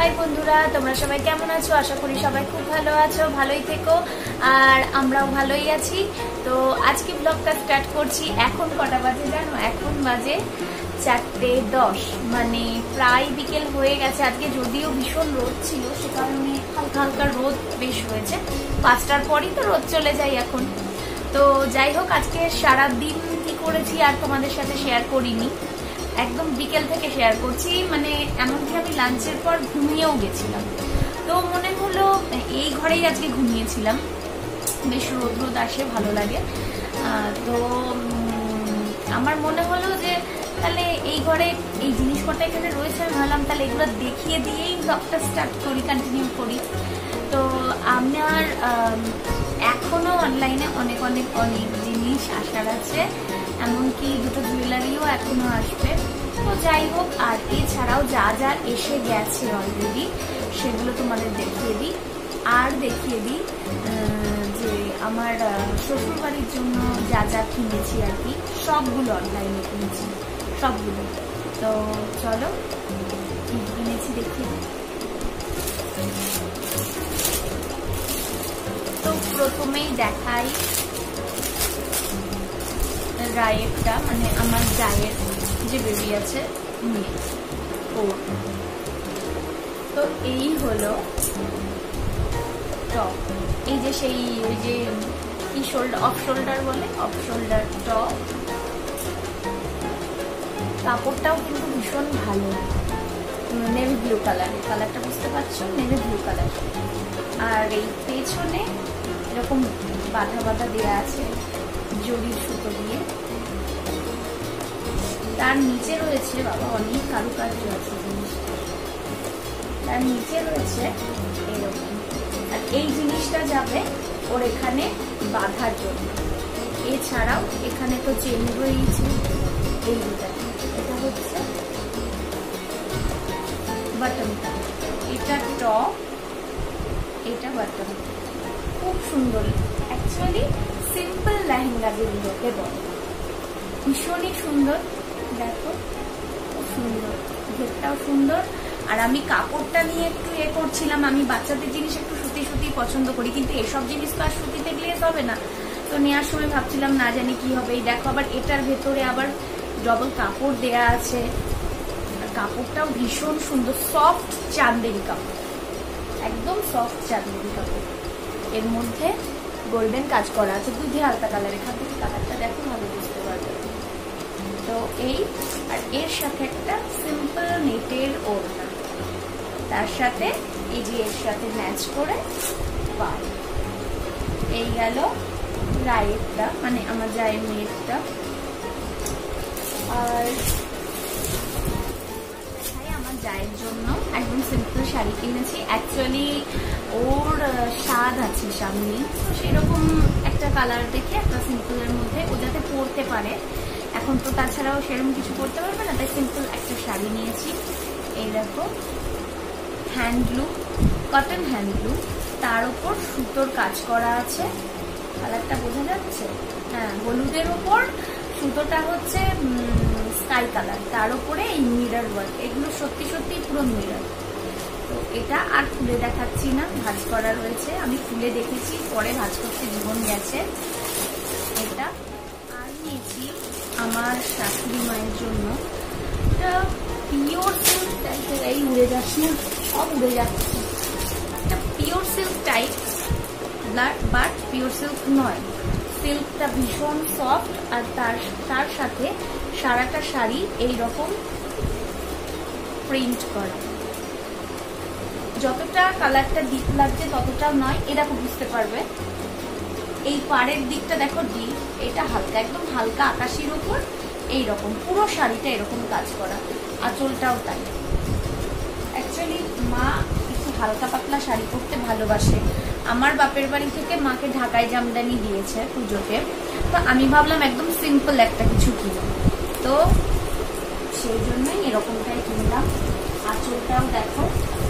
High বন্ধুরা, তোমরা সবাই কেমন আছো? আশা করি সবাই খুব ভালো আছো, ভালোই থেকো। আর আমরাও ভালোই আছি। তো আজকে ব্লগটা স্টার্ট করছি। এখন কটা বাজে জানো? এখন বাজে 4:10, মানে প্রায় বিকেল হয়ে গেছে। আজকে যদিও ভীষণ রোদ ছিল, সে কারণে হালকা হালকা রোদ বেশ হয়েছে। 5টার পরই তো রোদ চলে যায় এখন। তো যাই হোক, আজকে সারা দিন কি করেছি আর তোমাদের সাথে শেয়ার করিনি, একদম বিকেল থেকে শেয়ার করছি। মানে এমনকি আমি লাঞ্চের পর ঘুমিয়েও গেছিলাম। তো মনে হলো এই ঘরেই আজকে ঘুমিয়েছিলাম, বেশ রোদ রোদ আসে, ভালো লাগে। তো আমার মনে হলো যে তাহলে এই ঘরে এই জিনিসপত্র এখানে রয়েছে, আমি ভাবলাম তাহলে এগুলো দেখিয়ে দিয়েই ব্লগটা স্টার্ট করি, কন্টিনিউ করি। তো আমার এখনো অনলাইনে অনেক অনেক অনেক জিনিস আসার আছে, এমনকি দুটো জুয়েলারিও এখনো আসবে। তো যাই হোক, আর এছাড়াও যা যা এসে গেছে অলরেডি সেগুলো তোমাদের দেখিয়ে দিই। আর দেখিয়ে দিই যে আমার শ্বশুর বাড়ির জন্য যা যা কিনেছি আর কি, সবগুলো অনলাইনে কিনেছি, সবগুলো। তো চলো কি কিনেছি দেখিয়ে দিই। তো প্রথমেই দেখাই রায়েরটা, মানে আমার জায়ের যে বেবি আছে মেয়ে, ওর। তো এই হলো টপ, এই যে সেই ওই যে কি শোল্ডার, অফ শোল্ডার বলে, অফ শোল্ডার টপ। কাপড়টাও কিন্তু ভীষণ ভালো, নেভি ব্লু কালারের, কালারটা বুঝতে পারছো, নেভি ব্লু কালার। আর এই পেছনে এরকম বাঁধা বাঁধা দেওয়া আছে জরির সুতো দিয়ে। তার নিচে রয়েছে বাবা অনেক কারুকার্য আছে জিনিসটা, তার নিচে রয়েছে এরকম। আর এই জিনিসটা যাবে ওর এখানে বাঁধার জন্য। এছাড়াও এখানে তো চেন রয়েছে, এই দুটা, এটা হচ্ছে বাটনটা, এটা টপ, এটা বাটন। খুব সুন্দর, অ্যাকচুয়ালি সিম্পল লেহেঙ্গা যেগুলোকে বলে, ভীষণই সুন্দর। দেখো খুব সুন্দর, ঘেরটাও সুন্দর। আর আমি কাপড়টা নিয়ে একটু করছিলাম, আমি বাচ্চাদের জিনিস একটু সুতি সুতি পছন্দ করি, কিন্তু এসব জিনিস তো আর সুতিতে গ্লেজ হবে না। তো নেওয়ার সময় ভাবছিলাম না জানি কি হবে। এই দেখো, আবার এটার ভেতরে আবার ডবল কাপড় দেয়া আছে। আর কাপড়টাও ভীষণ সুন্দর, সফট চান্দেরি কাপড়, একদম সফট চান্দেরি কাপড়। এর মধ্যে গোল্ডেন কাজ করা আছে, দুধে হালকা কালার। এখান থেকে কালারটা দেখো, ভালো বুঝতে পারবে। তো এই, আর এর সাথে একটা সিম্পল নেটের ওড়না, তার সাথে এই যে এর সাথে ম্যাচ করে পাল। এই গেল রায়েরটা, মানে আমার জায়ের মেয়েরটা। আর আমার জায়ের জন্য একদম সিম্পল শাড়ি কিনেছি। অ্যাকচুয়ালি ওর স্বাদ আছে সামনে, তো সেরকম একটা কালার দেখে একটা সিম্পলের মধ্যে ও যাতে পরতে পারে। এখন তো তাছাড়াও সেরকম কিছু করতে পারবে না, তাই সিম্পল একটা শাড়ি নিয়েছি। এই দেখো, হ্যান্ডলুম, কটন হ্যান্ডলুম, তার উপর সুতোর কাজ করা আছে। কালারটা বোঝা যাচ্ছে? হ্যাঁ, হলুদের উপর সুতোটা হচ্ছে স্কাই কালার, তার উপরে এই মিরর ওয়ার্ক। এগুলো সত্যি সত্যি পুরো মিরর। তো এটা আর খুলে দেখাচ্ছি না, ভাঁজ করা রয়েছে, আমি খুলে দেখেছি, পরে ভাঁজ করতে জীবন গেছে। এটা আর নিয়েছি আমার শাশুড়ি মায়ের জন্য, এটা পিওর সিল্ক টাইপের। এই উড়ে যাচ্ছে, সব উড়ে যাচ্ছে। এটা pure silk type, but pure silk নয়। সিল্কটা ভীষণ সফট, আর তার সাথে সারাটা শাড়ি এইরকম প্রিন্ট করা। যতটা কালারটা ডিপ লাগছে ততটাও নয়, এরকম বুঝতে পারবে। এই পাড়ের দিকটা দেখো ডিপ, এটা হালকা, একদম হালকা আকাশির উপর এইরকম পুরো শাড়িটা এরকম কাজ করা। আঁচলটাও তাই। অ্যাকচুয়ালি মা একটু হালকা পাতলা শাড়ি পরতে ভালোবাসে। আমার বাপের বাড়ি থেকে মাকে ঢাকাই জামদানি দিয়েছে পুজোতে, তো আমি ভাবলাম একদম সিম্পল একটা কিছু কিনি, তো সেই জন্যই এরকমটাই কিনলাম। আঁচলটাও দেখো,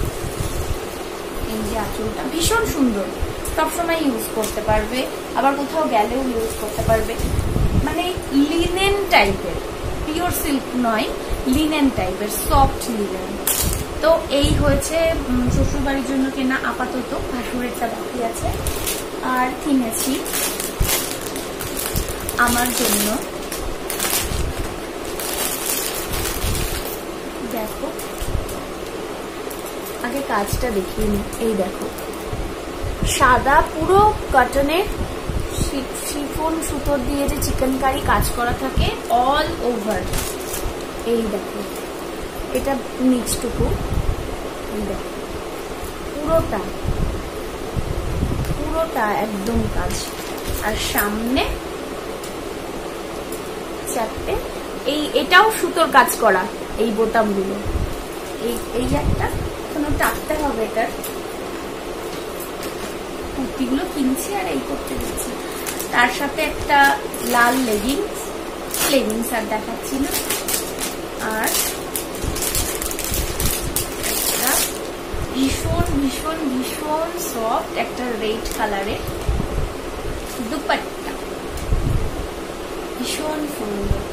এই যে আঁচলটা ভীষণ সুন্দর, সবসময় ইউজ করতে পারবে, আবার কোথাও গেলেও ইউজ করতে পারবে। মানে লিনেন টাইপের, পিওর সিল্ক নয়, লিনেন টাইপের, সফট লিনেন। তো এই হয়েছে শ্বশুরবাড়ির জন্য কেনা আপাতত, ভাসুরেরটা বাকি আছে। আর কিনেছি আমার জন্য, দেখো আগে কাজটা দেখিয়ে নি। এই দেখো সাদা পুরো কটনের শিফন সুতোর দিয়ে যে চিকেন কারি কাজ করা থাকে অল ওভার। এই দেখো এটা নিচটুকু, এই দেখো পুরোটা একদম কাজ। আর সামনে চারটে, এটাও সুতোর কাজ করা, এই বোতামগুলো, এই একটা কোনো টাকতে হবে। এটার কুর্তিগুলো কিনছি আর এই করতে দিচ্ছি। তার সাথে একটা লাল লেগিংস আর দেখাচ্ছি না। আর ভীষণ ভীষণ ভীষণ সফট একটা রেড কালারের দুপাট্টা, ভীষণ সুন্দর।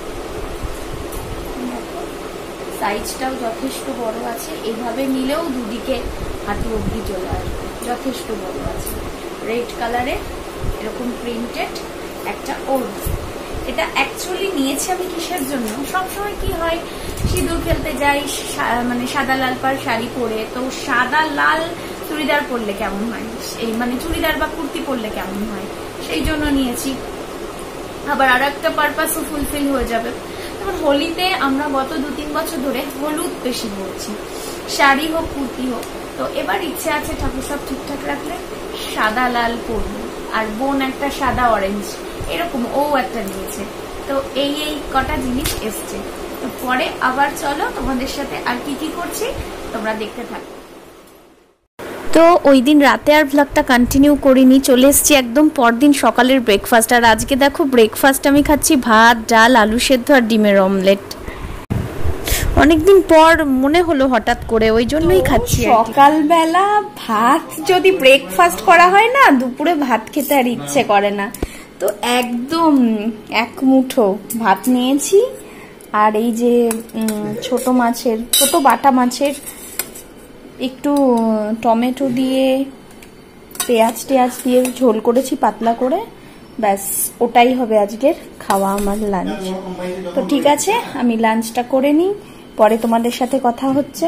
সাইজটাও যথেষ্ট বড় আছে, এভাবে নিলেও দুদিকে হাঁটু অবধি চলে আসবে, যথেষ্ট বড় আছে। রেড কালারের এরকম প্রিন্টেড একটা ওড়না। এটা অ্যাকচুয়ালি নিয়েছি আমি কিসের জন্য, সবসময় কি হয় সিঁদুর খেলতে যাই মানে সাদা লাল পাড় শাড়ি পরে, তো সাদা লাল চুড়িদার পরলে কেমন হয়, এই মানে চুড়িদার বা কুর্তি পরলে কেমন হয়, সেই জন্য নিয়েছি। আবার আর একটা পারপাসও ফুলফিল হয়ে যাবে। যেমন হোলিতে আমরা গত 2-3 বছর ধরে হলুদ বেশি পরছি, শাড়ি হোক কুর্তি হোক। তো এবার ইচ্ছে আছে ঠাকুর সব ঠিকঠাক রাখলে সাদা লাল পরবো। আর বোন একটা সাদা অরেঞ্জ এরকম ও একটা নিয়েছে। তো এই কটা জিনিস এসছে। তো পরে আবার চলো তোমাদের সাথে আর কি করছি তোমরা দেখতে থাকো। তো ওই দিন রাতে আর ব্লগটা কন্টিনিউ করিনি, চলে এসেছি একদম পরদিন সকালের ব্রেকফাস্ট। আর আজকে দেখো ব্রেকফাস্ট আমি খাচ্ছি ভাত, ডাল, আলু সেদ্ধ আর ডিমের অমলেট। অনেকদিন পর মনে হলো হঠাৎ করে, ওই জন্যই খাচ্ছি। সকালবেলা ভাত যদি ব্রেকফাস্ট করা হয় না, দুপুরে ভাত খেতে আর ইচ্ছে করে না। তো একদম এক মুঠো ভাত নিয়েছি। আর এই যে ছোট বাটা মাছের একটু টমেটো দিয়ে পেঁয়াজ দিয়ে ঝোল করেছি পাতলা করে, ব্যাস ওটাই হবে আজকের খাওয়া আমার লাঞ্চ। তো ঠিক আছে আমি লাঞ্চটা করে নিই, পরে তোমাদের সাথে কথা হচ্ছে।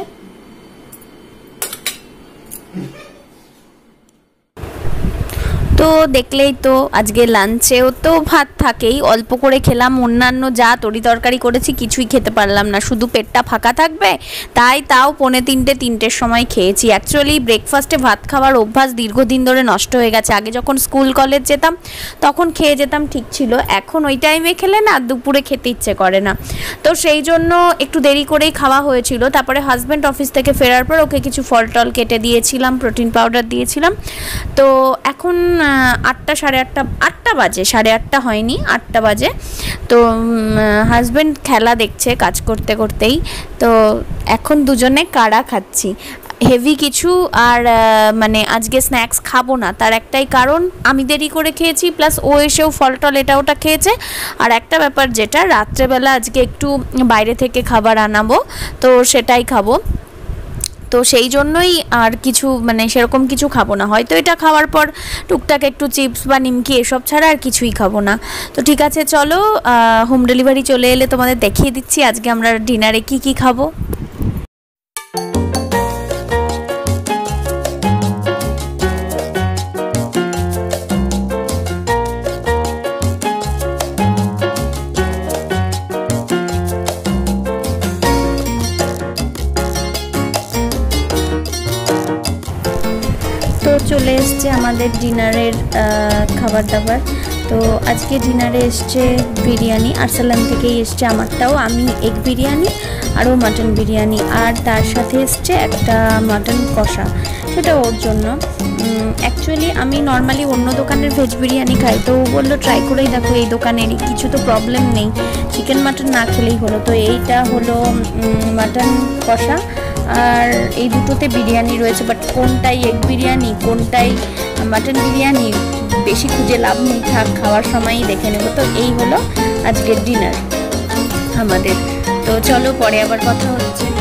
তো দেখলেই তো আজকে লাঞ্চেও তো ভাত থাকেই, অল্প করে খেলাম। অন্যান্য যা তরি তরকারি করেছি কিছুই খেতে পারলাম না, শুধু পেটটা ফাঁকা থাকবে তাও 2:45-3টের সময় খেয়েছি। অ্যাকচুয়ালি ব্রেকফাস্টে ভাত খাওয়ার অভ্যাস দীর্ঘদিন ধরে নষ্ট হয়ে গেছে। আগে যখন স্কুল কলেজ যেতাম তখন খেয়ে যেতাম, ঠিক ছিল। এখন ওই টাইমে খেলে না দুপুরে খেতে ইচ্ছে করে না। তো সেই জন্য একটু দেরি করেই খাওয়া হয়েছিল। তারপরে হাজব্যান্ড অফিস থেকে ফেরার পর ওকে কিছু ফল টল কেটে দিয়েছিলাম, প্রোটিন পাউডার দিয়েছিলাম। তো এখন 8টা 8:30 বাজে, 8:30 হয়নি, 8টা বাজে। তো হাজব্যান্ড খেলা দেখছে কাজ করতে করতেই। তো এখন দুজনে কাড়া খাচ্ছি, হেভি কিছু। আর মানে আজকে স্ন্যাক্স খাবো না, তার একটাই কারণ আমি দেরি করে খেয়েছি, প্লাস ও এসেও ফল টল এটা ওটা খেয়েছে। আর একটা ব্যাপার যেটা, রাত্রেবেলা আজকে একটু বাইরে থেকে খাবার আনাবো, তো সেটাই খাবো। তো সেই জন্যই আর কিছু মানে সেরকম কিছু খাবো না। হয়তো এটা খাওয়ার পর টুকটাক একটু চিপস বা নিমকি এসব ছাড়া আর কিছুই খাবো না। তো ঠিক আছে চলো, হোম ডেলিভারি চলে এলে তোমাদের দেখিয়ে দিচ্ছি আজকে আমরা ডিনারে কি খাবো। তো চলে এসছে আমাদের ডিনারের খাবার দাবার। তো আজকে ডিনারে এসছে বিরিয়ানি, আরসালান থেকেই এসছে আমারটাও। আমি এগ বিরিয়ানি আর ও মাটন বিরিয়ানি, আর তার সাথে এসছে একটা মাটন কষা, সেটা ওর জন্য। অ্যাকচুয়ালি আমি নর্মালি অন্য দোকানের ভেজ বিরিয়ানি খাই, তো ও বললো ট্রাই করেই দেখো এই দোকানেরই, কিছু তো প্রবলেম নেই, চিকেন মাটন না খেলেই হলো। তো এইটা হলো মাটন কষা, আর এই দুটোতে বিরিয়ানি রয়েছে, বাট কোনটাই এগ বিরিয়ানি কোনটাই মাটন বিরিয়ানি বেশি খুঁজে লাভ নেই, থাক খাওয়ার সময়ই দেখে নেব। তো এই হলো আজকের ডিনার আমাদের। তো চলো পরে আবার কথা হচ্ছে।